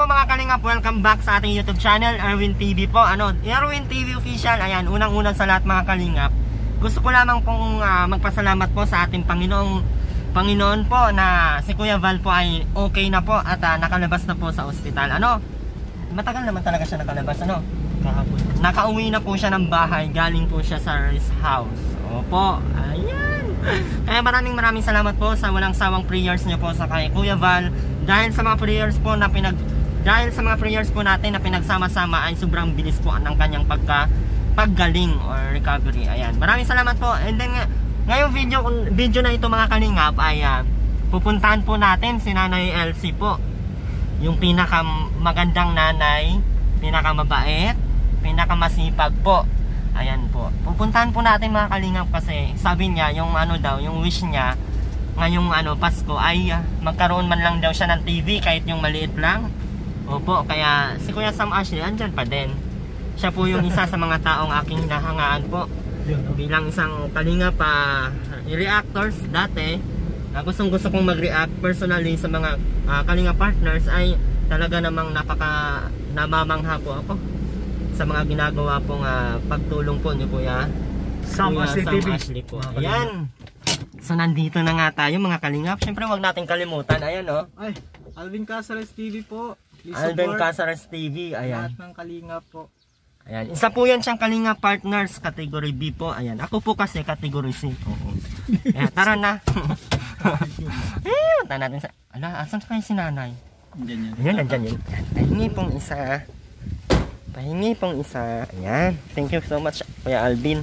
po mga kalingap, welcome back sa ating YouTube channel, Erwin TV po. Erwin TV official. Ayan, unang-unang sa lahat mga kalingap, gusto ko lamang pong magpasalamat po sa ating Panginoon po na si Kuya Val po ay okay na po at nakalabas na po sa ospital. Matagal naman talaga siya nakalabas, kahapon. Nakauwi na po siya ng bahay, galing po siya sa rest house. Opo, ayan. Kaya maraming salamat po sa walang sawang prayers niyo po sa kay Kuya Val. Dahil sa mga prayers po natin na pinagsama-sama ay sobrang bilis po ng kanyang paggaling or recovery. Ayan, maraming salamat po. And then ngayong video na ito mga kalingap ay pupuntahan po natin si Nanay Elsie po. Yung pinakamagandang nanay, pinakamabait, pinakamasipag po. Ayan po. Pupuntahan po natin mga kalingap kasi sabi niya yung yung wish niya ngayong Pasko ay magkaroon man lang daw siya ng TV kahit yung maliit lang. Opo, kaya si Kuya Sam Ashley andyan pa din. Siya po yung isa sa mga taong aking hinahangaan po bilang isang kalingap reactors dati na gusto kong mag-react personally sa mga kalingap partners ay talaga namang namamangha po ako sa mga ginagawa pong pagtulong po ni Kuya Sam Ashley po. Ayan. So nandito na nga tayo mga kalingap. Siyempre wag natin kalimutan. Ayan Ay, Alvin Cazares TV po. Alvin Cazares TV. Ayan. Lahat ng kalingap po. Ayan. Isa po yan siyang kalingap partners category B po. Ayan. Ako po kasi category C. Oo. Ayan, tara na. Ayan. Tara natin sa... asan kayo si nanay? Andyan yan. Ayan, andyan yun. Pahingi pong isa. Pahingi pong isa. Ayan. Thank you so much Kuya Alvin.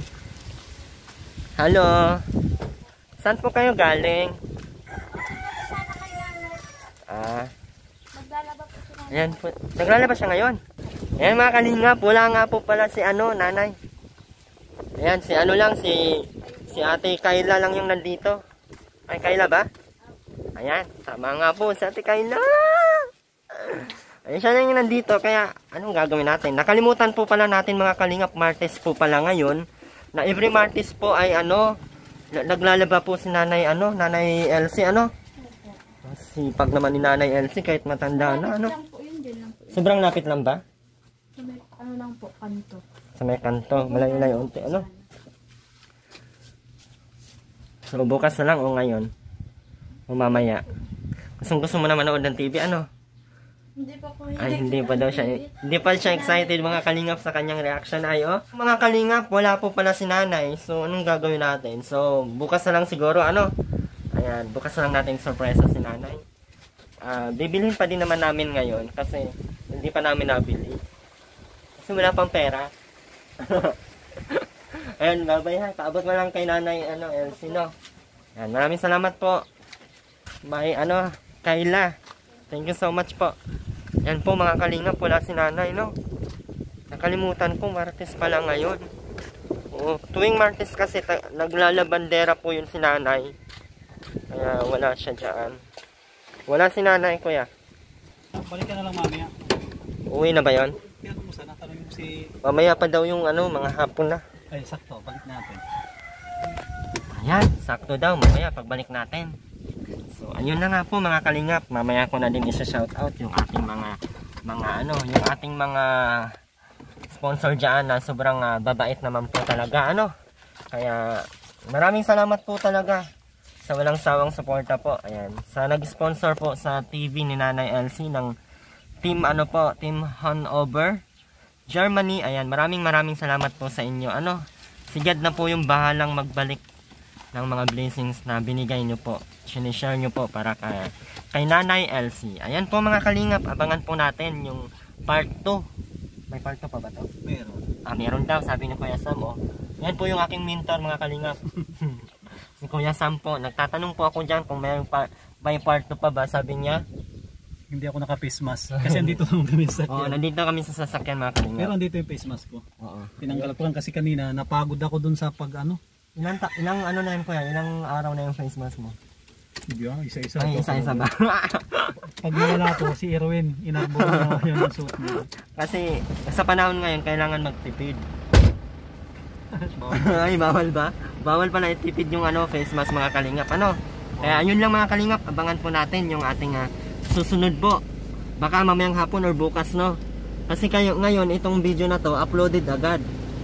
Hello. Saan po kayo galing? Maglalaba po siya. Ayan po. Naglalaba siya ngayon. Ayan mga kalingap, wala nga po pala si nanay. Ayan, si Ate Kayla lang yung nandito. Ay, Kayla ba? Ayan, tama nga po, si Ate Kayla. Ayan, siya lang yung nandito, kaya anong gagawin natin? Nakalimutan po pala natin mga kalingap, Martes po pala ngayon. Na every Martes po ay naglalaba po si Nanay Nanay Elsie Sipag naman ni Nanay Elsie kahit matanda na Sobrang lapit lang ba? Sa may lang po, kanto. Sa may kanto, malayo-layo unti So bukas na lang o ngayon? O mamaya? Gusto mo na manood ng TV Hindi pa po. Ay, hindi pa daw siya. Hindi pa siya excited mga kalingap sa kanyang reaction ay Mga kalingap, wala po pala si nanay. So, anong gagawin natin? So, bukas na lang siguro, Ayan, bukas na lang natin surpresa si nanay. Bibilhin pa din naman namin ngayon kasi hindi pa namin nabili. Kasi wala pang pera. Ayan, babay ha. Paabot mo lang kay nanay, Elsie, Ayan, maraming salamat po. May, Kayla. Thank you so much po. Yan po mga kalingap, wala si nanay, Nakalimutan ko, Martes pala ngayon. Tuwing Martes kasi naglalabandera po yun si nanay. Kaya wala siya dyan. Wala si nanay, kuya. Balik ka na lang mamaya. Uwi na ba yun? Pinag mo sana, tanongin mo si... Mamaya pa daw yung mga hapon na. Ay, sakto, balik natin. Ayan, sakto daw, mamaya pagbalik natin. So, ayun na nga po mga kalingap. Mamaya ko na din isa-shoutout yung ating yung ating mga sponsor dyan na sobrang babait naman po talaga, Kaya, maraming salamat po talaga sa walang sawang suporta po. Ayan, sa nag-sponsor po sa TV ni Nanay Elsie ng Team Team Hanover Germany. Ayan, maraming salamat po sa inyo. Sigad na po yung bahalang magbalik ng mga blessings na binigay nyo po. Sinishare nyo po para kay Nanay Elsie. Ayan po mga kalingap, abangan po natin yung part 2. May part 2 pa ba to? Meron. Meron daw, sabi ni Kuya Sam Yan po yung aking mentor mga kalingap. Si Kuya Sam po, nagtatanong po ako dyan kung may part 2 pa ba, sabi niya. Hindi ako naka-face mask. Kasi andito lang kami sa sasakyan. Nandito kami sa sasakyan mga kalingap. Pero andito yung face mask ko. Tinanggal ko lang kasi kanina, napagod ako dun sa Ilang na yun kuya? Ilang araw na yung face mask mo? Hindi isa-isa. Ay, isa-isa ba? Pag nawala to, si Erwin, inarbor na yun ang suot niya. Kasi sa panahon ngayon, kailangan magtipid. Ay, bawal ba? Bawal pala itipid yung face mask mga kalingap. Kaya yun lang mga kalingap, abangan po natin yung ating susunod po Baka mamayang hapon or bukas, no? Kasi kayo ngayon itong video na to uploaded agad.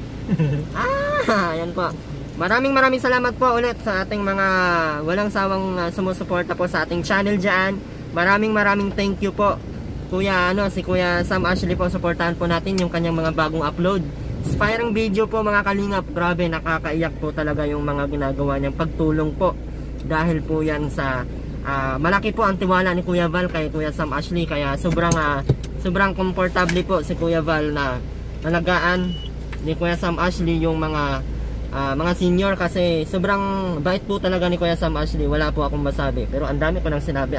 Ayan po. Maraming salamat po ulit sa ating mga walang sawang sumusuporta po sa ating channel dyan. Maraming thank you po. Kuya si Kuya Sam Ashley po, suportahan po natin yung kanyang mga bagong upload. Inspiring video po mga kalingap. Grabe, nakakaiyak po talaga yung mga ginagawa niyang pagtulong po. Dahil po yan sa malaki po ang tiwala ni Kuya Val kay Kuya Sam Ashley. Kaya sobrang komportable po si Kuya Val na nalagaan ni Kuya Sam Ashley yung mga senior, kasi sobrang bait po talaga ni Kuya Sam Ashley. Wala po akong masabi, pero ang dami ko nang sinabi.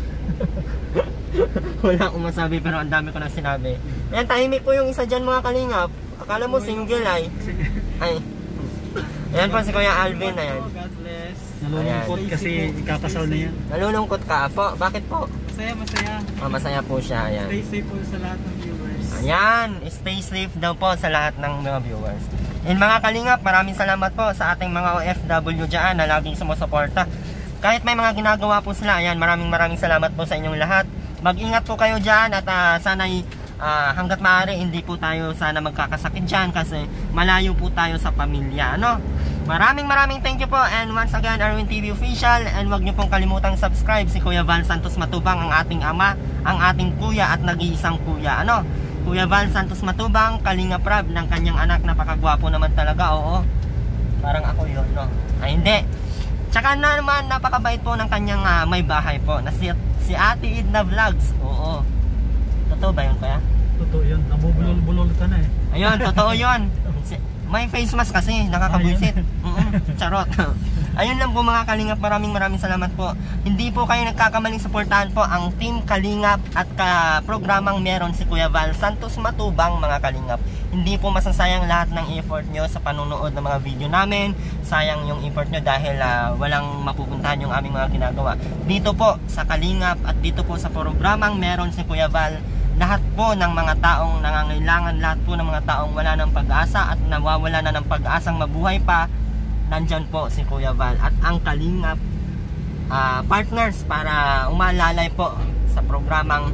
Wala akong masabi, pero ang dami ko nang sinabi. Ayan, tahimik po yung isa dyan mga kalingap. Akala mo single ay. Ayan po si Kuya Alvin. Ayan. God bless. Nalulungkot kasi ikakasal na yan. Nalulungkot ka po? Bakit po? Masaya. Masaya po siya. Ayan. Stay safe po sa lahat ng viewers. Ayan, stay safe daw po sa lahat ng mga viewers. And mga kalingap, maraming salamat po sa ating mga OFW dyan na laging sumusuporta. Kahit may mga ginagawa po sila, ayan, maraming salamat po sa inyong lahat. Mag-ingat po kayo dyan at sana'y hanggat maaari hindi po tayo sana magkakasakit dyan kasi malayo po tayo sa pamilya, ano? Maraming thank you po, and once again, Erwin TV Official, and wag niyo pong kalimutang subscribe si Kuya Val Santos Matubang, ang ating ama, ang ating kuya at nag-iisang kuya, ano? Kuya Val Santos Matubang, Kalingap Rab ng kanyang anak, napakagwapo naman talaga, oo. Parang ako yun, no? Ay, hindi. Tsaka naman, napakabait po ng kanyang may bahay po, na si Ate Edna Vlogs, oo. Totoo ba yun, Kuya? Totoo yun, nabubulol-bulol ka na eh. Ayun, totoo yun. May face mask kasi, nakakabuisit. Charot. Ayun lang po mga Kalingap, maraming salamat po. Hindi po kayo nagkakamaling suportahan po ang Team Kalingap at programang meron si Kuya Val Santos Matubang mga Kalingap. Hindi po masasayang lahat ng effort nyo sa panunood ng mga video namin. Sayang yung effort nyo dahil walang mapupuntahan yung aming mga ginagawa. Dito po sa Kalingap at dito po sa programang meron si Kuya Val, lahat po ng mga taong nangangailangan, lahat po ng mga taong wala ng pag-asa at nawawala na ng pag-asang mabuhay pa, nandyan po si Kuya Val at ang Kalingap partners para umalalay po sa programang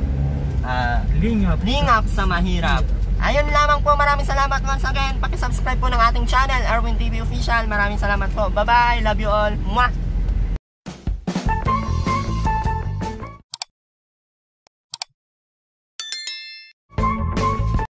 Lingap sa Mahirap. Ayun lamang po, maraming salamat once again. Paki-subscribe po ng ating channel, Erwin TV Official. Maraming salamat po. Bye bye, love you all. Mwah!